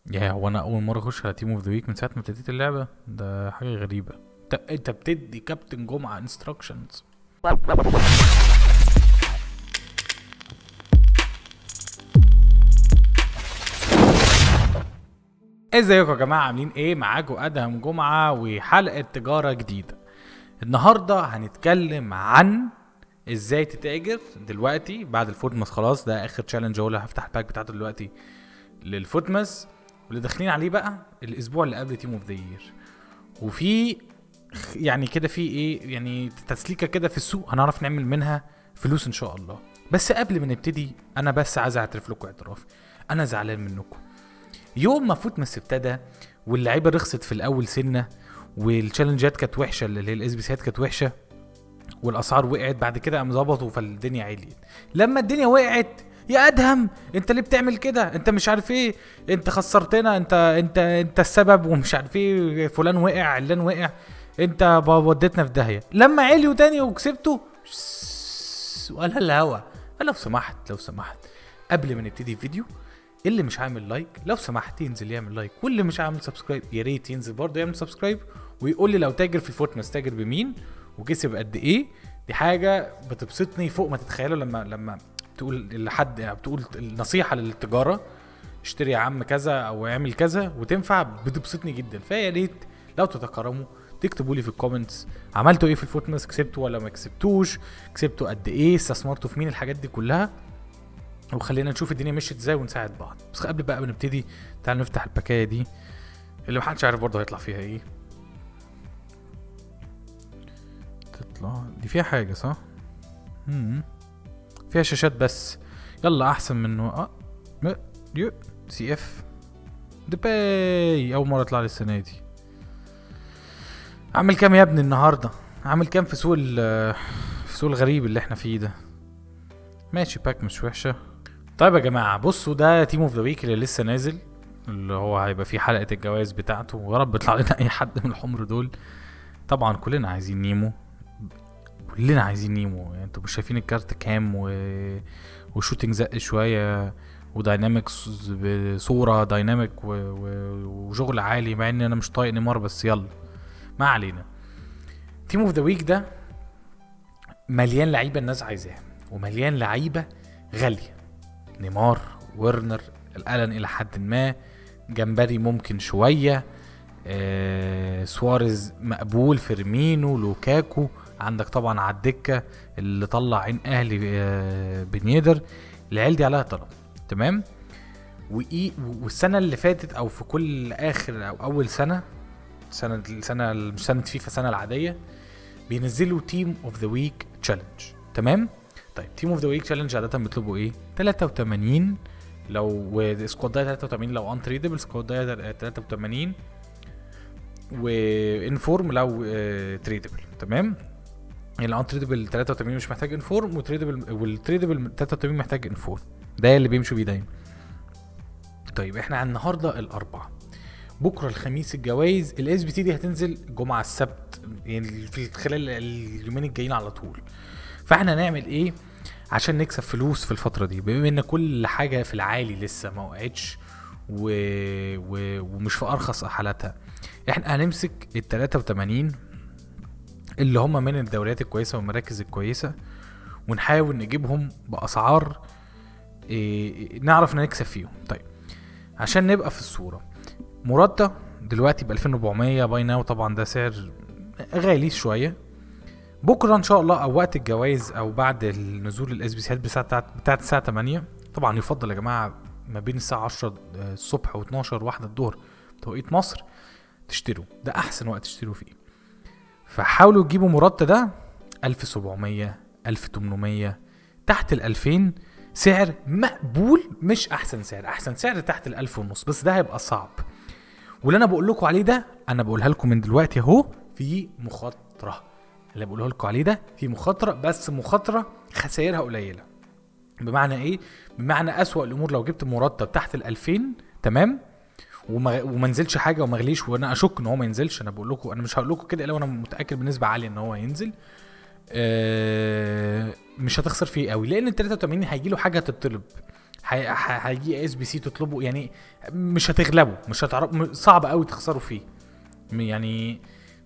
يا هو انا اول مره اخش على تيم اوف ذا ويك من ساعه ما ابتديت اللعبه، ده حاجه غريبه. انت بتدي كابتن جمعه انستراكشنز. ازيكم يا جماعه، عاملين ايه؟ معاكم ادهم جمعه وحلقه تجاره جديده. النهارده هنتكلم عن ازاي تتاجر دلوقتي بعد الفوتماس. خلاص ده اخر تشالنج، هو اللي هفتح الباك بتاعته دلوقتي للفوتماس، واللي داخلين عليه بقى الاسبوع اللي قبل تيم اوف ذا يير. وفي يعني كده في ايه، يعني تسليكه كده في السوق هنعرف نعمل منها فلوس ان شاء الله. بس قبل ما نبتدي انا بس عايز اعترف لكم اعتراف، انا زعلان منكم. يوم ما فوتماس ابتدى واللعيبه رخصت في الاول سنه، والتشالنجات كانت وحشه، اللي هي الاس بي سيات كانت وحشه، والاسعار وقعت. بعد كده قام ظبطوا فالدنيا عليت. لما الدنيا وقعت، يا ادهم انت ليه بتعمل كده؟ انت مش عارف ايه، انت خسرتنا، انت السبب، ومش عارف ايه، فلان وقع علان وقع، انت وديتنا في داهيه. لما عليوا تاني وكسبتوا وقالها الهوا. لو سمحت قبل ما نبتدي الفيديو، اللي مش عامل لايك لو سمحت ينزل يعمل لايك، واللي مش عامل سبسكرايب يا ريت ينزل برضه يعمل سبسكرايب، ويقول لي لو تاجر في الفوتماس تاجر بمين وكسب قد ايه. دي حاجه بتبسطني فوق ما تتخيلوا. لما تقول لحد، يعني بتقول النصيحه للتجاره، اشتري يا عم كذا او اعمل كذا وتنفع، بتبسطني جدا. فيا ريت لو تتكرموا تكتبوا لي في الكومنتس عملتوا ايه في الفوتماس، كسبتوا ولا ما كسبتوش، كسبتوا قد ايه، استثمرتوا في مين، الحاجات دي كلها. وخلينا نشوف الدنيا مشيت ازاي ونساعد بعض. بس قبل بقى ما نبتدي، تعالوا نفتح الباكايه دي اللي محدش عارف برضه هيطلع فيها ايه. تطلع دي فيها حاجه صح؟ فيها شاشات بس. يلا احسن منه سي اف دبي. اول مره اطلع لي السنه دي. عامل كام يا ابني النهارده؟ عامل كام في سوق الغريب اللي احنا فيه ده؟ ماشي، باك مش وحشه. طيب يا جماعه بصوا، ده تيم اوف ذا ويك اللي لسه نازل، اللي هو هيبقى فيه حلقه الجوائز بتاعته، ويا رب يطلع لنا اي حد من الحمر دول. طبعا كلنا عايزين نيمو، يعني انتوا مش شايفين الكارت كام وشوتنج زق شويه وداينامكس بصوره دايناميك وشغل عالي، مع ان انا مش طايق نيمار، بس يلا ما علينا. تيم اوف ذا ويك ده مليان لعيبه الناس عايزاها، ومليان لعيبه غاليه. نيمار، ورنر، الالن الى حد ما، جمبري ممكن شويه، سواريز مقبول، فيرمينو، لوكاكو. عندك طبعا على الدكه اللي طلع عين اهلي بنيدر. العيال دي عليها طلب، تمام. والسنه اللي فاتت، او في كل اخر او اول سنه مش سنه فيفا، السنه العاديه، بينزلوا تيم اوف ذا ويك تشالنج، تمام. طيب تيم اوف ذا ويك تشالنج عاده بيطلبوا ايه؟ 83 لو سكواد داي، 83 لو ان تريدبل، سكواد داي 83، وانفورم لو تريدبل، تمام. يعني الان تريدبل 83 مش محتاج انفورم، والتريدبل 83 محتاج انفورم. ده اللي بيمشوا بيه دايما. طيب احنا عن النهارده الاربعاء، بكره الخميس الجوائز. الاس بي تي دي هتنزل الجمعه السبت، يعني في خلال اليومين الجايين على طول. فاحنا هنعمل ايه عشان نكسب فلوس في الفتره دي، بما ان كل حاجه في العالي لسه ما وقعتش ومش في ارخص حالاتها؟ احنا هنمسك ال 83 اللي هم من الدوريات الكويسه والمراكز الكويسه، ونحاول نجيبهم باسعار نعرف نكسب فيهم. طيب عشان نبقى في الصوره، موراتا دلوقتي ب 2400 باي ناو، طبعا ده سعر غالي شويه. بكره ان شاء الله او وقت الجوائز او بعد النزول الاس بي سيات بتاعت الساعه 8، طبعا يفضل يا جماعه ما بين الساعه 10 الصبح و12 واحدة الظهر توقيت مصر تشتروا، ده احسن وقت تشتروا فيه. فحاولوا تجيبوا موراتا ده 1700 1800 تحت ال 2000، سعر مقبول. مش احسن سعر، احسن سعر تحت ال 1000 ونص، بس ده هيبقى صعب. واللي انا بقول لكم عليه ده انا بقولها لكم من دلوقتي اهو، في مخاطره. اللي بقوله لكم عليه ده في مخاطره، بس مخاطره خسائرها قليله. بمعنى ايه؟ بمعنى اسوأ الامور لو جبت مرتب تحت ال 2000، تمام، وما نزلش حاجه وما غليش، وانا اشك ان هو ما ينزلش. انا بقول لكم، انا مش هقول لكم كده الا وانا متاكد بنسبه عاليه ان هو هينزل. مش هتخسر فيه قوي، لان ال 83 هيجي له حاجه تطلب، هيجي اس بي سي تطلبه، يعني مش هتغلبوا، مش هتعرف، صعب قوي تخسروا فيه يعني.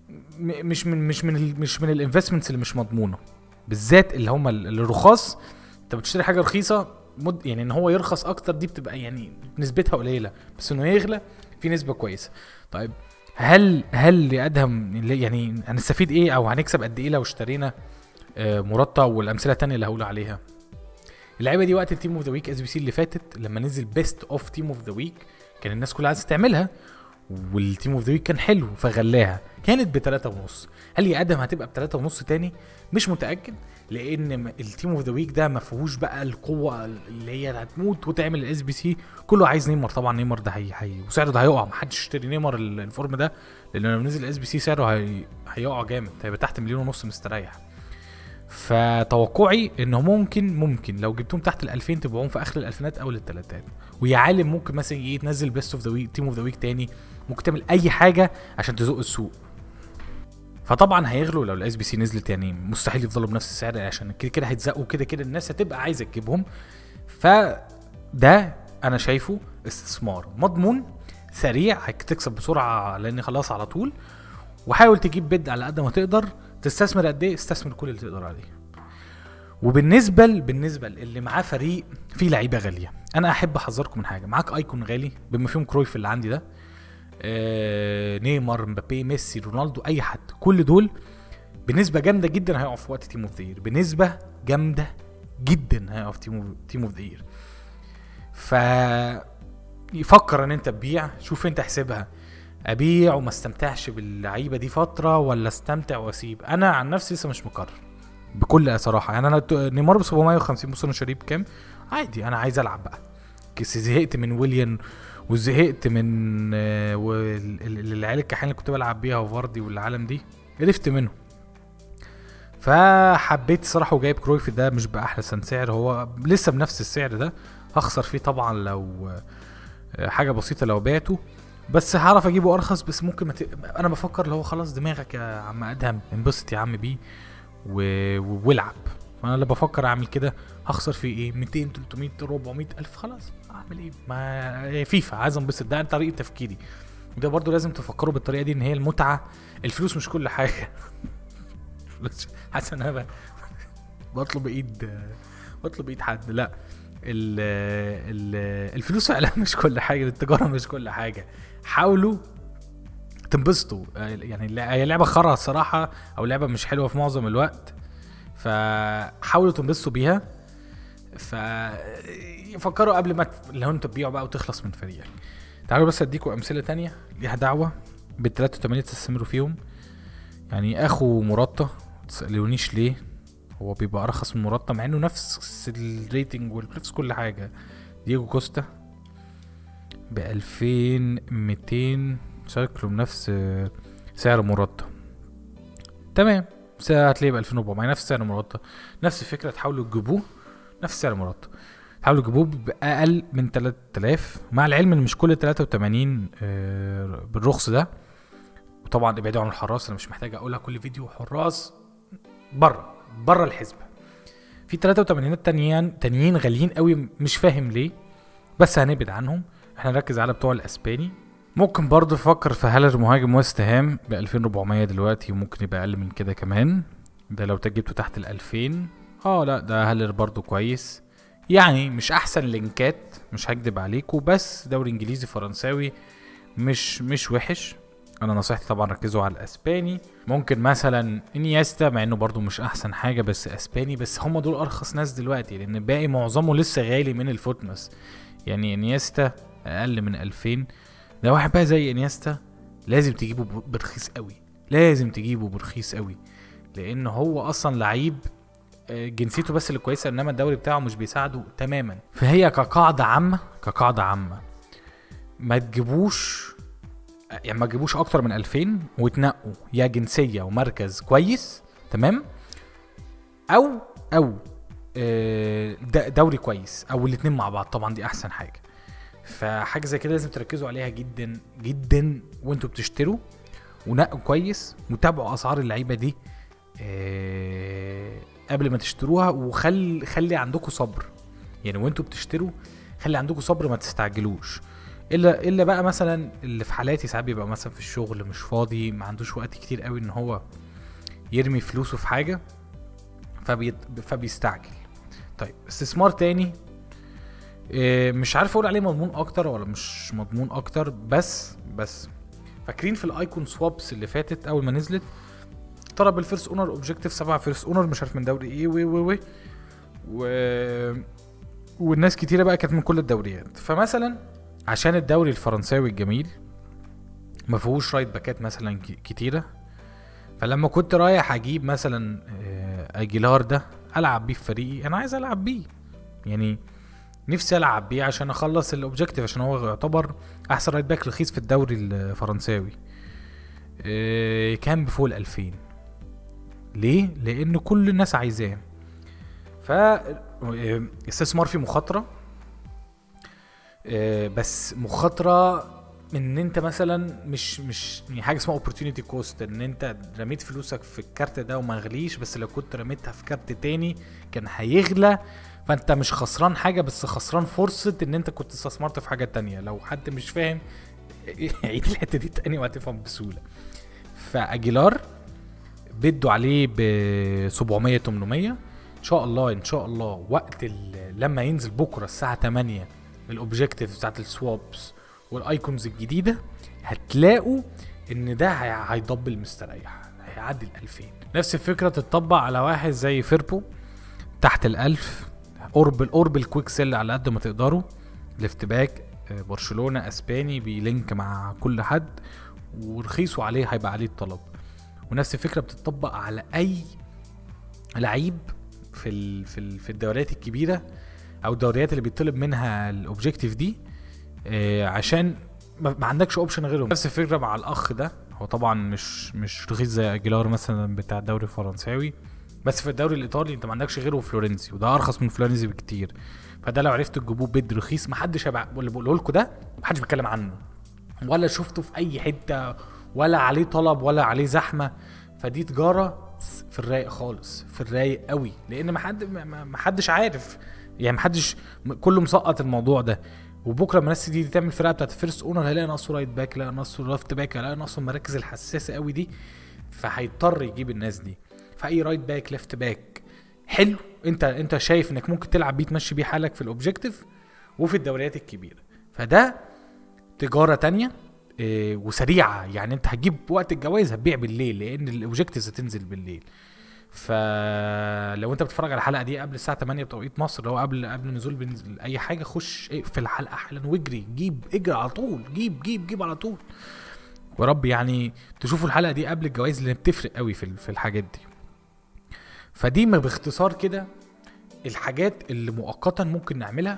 مش من الانفستمنتس اللي مش مضمونه، بالذات اللي هم الرخاص. انت بتشتري حاجه رخيصه يعني ان هو يرخص اكتر دي بتبقى يعني نسبتها قليله، بس انه يغلى في نسبه كويسه. طيب هل يا ادهم يعني هنستفيد ايه او هنكسب قد ايه لو اشترينا مرطة؟ والامثله الثانيه اللي هقول عليها، اللعيبه دي وقت التيم اوف ذا ويك اس بي سي اللي فاتت لما نزل بيست اوف تيم اوف ذا ويك كان الناس كلها عايزه تعملها، والتيم اوف ذا ويك كان حلو فغلاها، كانت ب3.5. هل يا ادم هتبقى ب3.5 تاني؟ مش متاكد، لان التيم اوف ذا ويك ده ما فيهوش بقى القوه اللي هي هتموت وتعمل الاس بي سي. كله عايز نيمار طبعا، نيمار ده هي وسعره ده هيقع، محدش يشتري نيمار الفورم ده، لان لما نزل الاس بي سي سعره هيقع جامد، هيبقى تحت 1.5 مليون مستريح. فتوقعي انه ممكن لو جبتهم تحت ال2000 تبيعوهم في اخر الالفينات او الثلاثات. ويا عالم ممكن مثلا ايه تنزل بيست اوف ذا ويك تيم اوف ذا ويك تاني، ممكن تعمل اي حاجه عشان تزق السوق. فطبعا هيغلوا لو الاس بي سي نزلت، يعني مستحيل يفضلوا بنفس السعر عشان كده هيتزقوا، كده الناس هتبقى عايزه تجيبهم. فده انا شايفه استثمار مضمون سريع، هتكسب بسرعه لان خلاص على طول. وحاول تجيب بيد على قد ما تقدر. تستثمر قد ايه؟ استثمر كل اللي تقدر عليه. وبالنسبه اللي معاه فريق فيه لعيبه غاليه، انا احب احذركم من حاجه. معاك ايكون غالي بما فيهم كرويف اللي عندي ده، نيمار، مبابي، ميسي، رونالدو، اي حد، كل دول بنسبه جامده جدا هيقعوا في وقت تيم اوف ذا يير، بنسبه جامده جدا هيقعوا في تيم اوف ذا يير. يفكر ان انت تبيع، شوف انت حسبها، ابيع وما استمتعش باللعيبه دي فتره ولا استمتع واسيب. انا عن نفسي لسه مش مقرر بكل صراحه، يعني انا نيمار ب 750 بص انا شاريه بكام عادي، انا عايز العب بقى. زهقت من ويليان وزهقت من العيال الكحيان اللي كنت بلعب بيها وفاردي والعالم دي، قرفت منه. فحبيت الصراحه وجايب كرويف ده مش باحسن سعر، هو لسه بنفس السعر ده، هخسر فيه طبعا لو حاجه بسيطه لو بعته، بس هعرف اجيبه ارخص. بس ممكن انا بفكر اللي هو خلاص دماغك يا عم ادهم، انبسط يا عم بيه والعب. فانا اللي بفكر اعمل كده، هخسر فيه ايه 200 300 400 الف، خلاص اعمل ايه؟ ما فيفا عايز انبسط، ده طريقه تفكيري. وده برضو لازم تفكروا بالطريقه دي، ان هي المتعه، الفلوس مش كل حاجه. حاسس انا بطلب ايد حد، لا، الفلوس فعلا مش كل حاجه، التجاره مش كل حاجه. حاولوا تنبسطوا، يعني هي لعبه خرا الصراحه، او لعبه مش حلوه في معظم الوقت، فحاولوا تنبسطوا بيها. ففكروا قبل ما لو انتوا تبيعوا بقى وتخلص من فريقك. تعالوا بس اديكم امثله تانية ليها دعوه بال83 تستثمروا فيهم. يعني اخو مرطة، تسالونيش ليه هو بيبقى ارخص من مرطة مع انه نفس الريتنج ونفس كل حاجه. دييجو كوستا ب2200 شكله بنفس سعر مرطة، تمام، هتلاقيه ب2400 نفس سعر مرطة. نفس الفكره، تحاولوا تجيبوه نفس سعر مرطة، تحاولوا تجيبوه باقل من 3000، مع العلم ان مش كل 83 بالرخص ده. وطبعا ابعدوا عن الحراس، انا مش محتاج اقولها كل فيديو، حراس بره الحسبه. في 83 تانيين غاليين قوي، مش فاهم ليه، بس هنبعد عنهم، احنا نركز على بتوع الاسباني. ممكن برضو تفكر في هالر مهاجم ويست هام ب 2400 دلوقتي، وممكن يبقى اقل من كده كمان، ده لو جبته تحت ال2000. لا ده هالر برضو كويس، يعني مش احسن لينكات، مش هكدب عليكم، بس دوري انجليزي فرنساوي مش وحش. انا نصيحتي طبعا ركزوا على الاسباني. ممكن مثلا انيستا، مع انه برضو مش احسن حاجه بس اسباني، بس هم دول ارخص ناس دلوقتي، لان باقي معظمه لسه غالي من الفوتنس. يعني انيستا اقل من 2000. ده واحد بقى زي انيستا لازم تجيبه برخيص قوي، لان هو اصلا لعيب جنسيته بس اللي كويسه، انما الدوري بتاعه مش بيساعده تماما. فهي كقاعده عامه ما تجيبوش اكتر من 2000، وتنقوا يا جنسيه ومركز كويس تمام، او دوري كويس، او الاتنين مع بعض، طبعا دي احسن حاجه. فحاجه زي كده لازم تركزوا عليها جدا جدا وانتوا بتشتروا، ونقوا كويس، وتابعوا اسعار اللعيبه دي قبل ما تشتروها. خلي عندكم صبر، يعني وانتوا بتشتروا خلي عندكم صبر، ما تستعجلوش. الا بقى مثلا اللي في حالاتي ساعات بيبقى مثلا في الشغل مش فاضي، ما عندوش وقت كتير قوي ان هو يرمي فلوسه في حاجه، فبيستعجل. طيب استثمار تاني مش عارف اقول عليه مضمون اكتر ولا مش مضمون اكتر، بس فاكرين في الايكون سوابس اللي فاتت اول ما نزلت طلب الفيرست اونر اوبجيكتيف 7 فيرست اونر مش عارف من دوري ايه والناس كتيره بقى كانت من كل الدوريات. فمثلا عشان الدوري الفرنساوي الجميل ما فيهوش رايت باكات مثلا كتيره، فلما كنت رايح اجيب مثلا اجيلار ده العب بيه في فريقي، انا عايز العب بيه، يعني نفسي العب بيه عشان اخلص الاوبجيكتيف، عشان هو يعتبر احسن رايت باك رخيص في الدوري الفرنساوي. كان بفوق 2000. ليه؟ لان كل الناس عايزاه. ف استثمار فيه مخاطره، بس مخاطره ان انت مثلا مش يعني حاجه اسمها opportunity cost، ان انت رميت فلوسك في الكارت ده وما غليش، بس لو كنت رميتها في كارت تاني كان هيغلى، فانت مش خسران حاجه بس خسران فرصه ان انت كنت استثمرت في حاجه تانية. لو حد مش فاهم عيد الحته دي تاني وهتفهم بسهوله. فاجيلار بدوا عليه ب 700 800 ان شاء الله وقت لما ينزل بكره الساعه 8 الاوبجيكتيف بتاعت السوابس والايكونز الجديده، هتلاقوا ان ده هيضبل مستريح، هيعدي 2000. نفس الفكره تتطبق على واحد زي فيربو تحت 1000، قرب الكويك سيل على قد ما تقدروا، ليفت باك برشلونه اسباني بيلينك مع كل حد ورخيص وعليه هيبقى عليه الطلب. ونفس الفكره بتطبق على اي لعيب في الدوريات الكبيره او الدوريات اللي بيطلب منها الاوبجيكتيف دي، عشان ما عندكش اوبشن غيرهم. نفس الفكره مع الاخ ده، هو طبعا مش رخيص زي اجيلار مثلا بتاع الدوري الفرنساوي، بس في الدوري الايطالي انت ما عندكش غيره فلورنسي، وده ارخص من فلورنسي بكتير. فده لو عرفتوا تجيبوه بيد رخيص، محدش هيبقى اللي بقوله لكم ده محدش بيتكلم عنه ولا شفته في اي حته ولا عليه طلب ولا عليه زحمه. فدي تجاره في الرايق خالص، في الرايق قوي، لان ما حدش عارف، يعني ما حدش، كله مسقط الموضوع ده. وبكره لما الناس دي تعمل فرقه بتاعت الفيرست اونر هيلاقي ناقصه رايت باك، هيلاقي ناقصه ليفت باك، هيلاقي ناقصه المراكز الحساسه قوي دي، فهيضطر يجيب الناس دي. فاي رايت باك ليفت باك حلو انت شايف انك ممكن تلعب بيه تمشي بيه حالك في الاوبجيكتيف وفي الدوريات الكبيره، فده تجاره تانية وسريعه. يعني انت هتجيب وقت الجوائز هتبيع بالليل، لان الاوبجيكتيفز هتنزل بالليل. فلو انت بتتفرج على الحلقه دي قبل الساعه 8 بتوقيت مصر، اللي هو قبل نزول بنزل اي حاجه، خش في الحلقه حالا واجري اجري على طول، جيب على طول. ورب يعني تشوفوا الحلقه دي قبل الجوائز اللي بتفرق قوي في الحاجات دي. فدي باختصار كده الحاجات اللي مؤقتا ممكن نعملها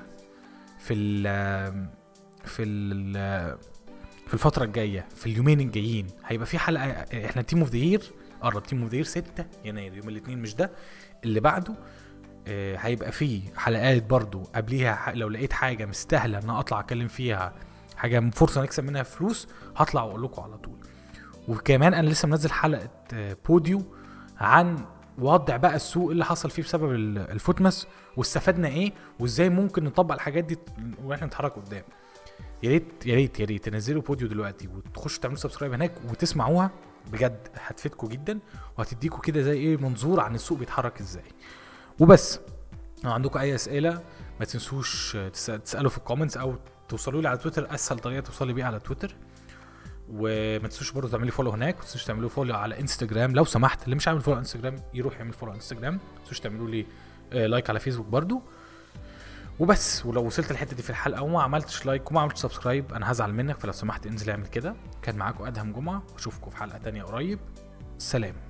في الفتره الجايه، في اليومين الجايين هيبقى في حلقه. احنا تيم اوف ذا يير قرب، تيم اوف ذا يير 6 يناير يوم الاثنين، مش ده اللي بعده. هيبقى فيه حلقات برضو قبليها، لو لقيت حاجه مستاهله ان اطلع اتكلم فيها، حاجه فرصه نكسب منها فلوس، هطلع واقول لكم على طول. وكمان انا لسه منزل حلقه بوديو عن وضع بقى السوق اللي حصل فيه بسبب الفوتمس، واستفدنا ايه، وازاي ممكن نطبق الحاجات دي واحنا نتحرك قدام. يا ريت تنزلوا بوديو دلوقتي وتخشوا تعملوا سبسكرايب هناك وتسمعوها، بجد هتفيدكم جدا وهتديكم كده زي ايه منظور عن السوق بيتحرك ازاي. وبس لو عندكم اي اسئله ما تنسوش تسالوا في الكومنتس او توصلوا لي على تويتر، اسهل طريقه توصلوا بيها على تويتر. وما تنسوش برضه تعملوا فولو هناك، ما تنسوش تعملوا فولو على انستجرام لو سمحت، اللي مش عامل فولو على انستجرام يروح يعمل فولو على انستجرام. ما تنسوش تعملوا لي لايك على فيسبوك برضه. وبس، ولو وصلت الحته دي في الحلقه وما عملتش لايك وما عملتش سبسكرايب انا هزعل منك، فلو سمحت انزل اعمل كده. كان معاكم ادهم جمعه، واشوفكم في حلقه تانية قريب. سلام.